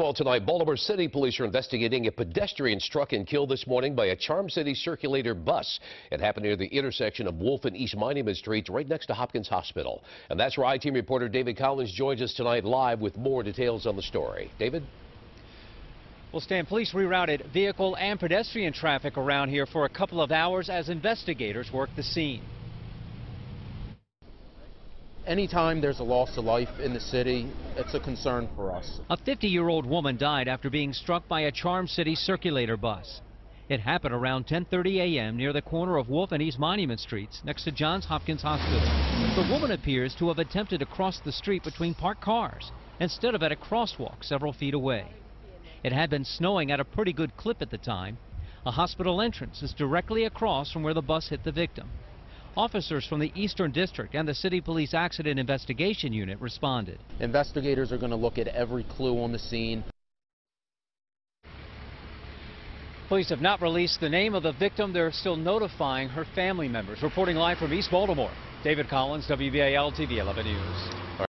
well, tonight, Baltimore City police are investigating a pedestrian struck and killed this morning by a Charm City circulator bus. It happened near the intersection of Wolf and East Monument Streets, right next to Hopkins Hospital. And that's where I-Team reporter David Collins joins us tonight live with more details on the story. David? Well, Stan, police rerouted vehicle and pedestrian traffic around here for a couple of hours as investigators work the scene. Anytime there's a loss of life in the city, it's a concern for us. A 50-year-old woman died after being struck by a Charm City circulator bus. It happened around 10:30 a.m. near the corner of Wolf and East Monument Streets next to Johns Hopkins Hospital. The woman appears to have attempted to cross the street between parked cars instead of at a crosswalk several feet away. It had been snowing at a pretty good clip at the time. A hospital entrance is directly across from where the bus hit the victim. Officers from the Eastern District and the City Police Accident Investigation Unit responded. Investigators are going to look at every clue on the scene. Police have not released the name of the victim. They're still notifying her family members. Reporting live from East Baltimore, David Collins, WBAL-TV 11 News.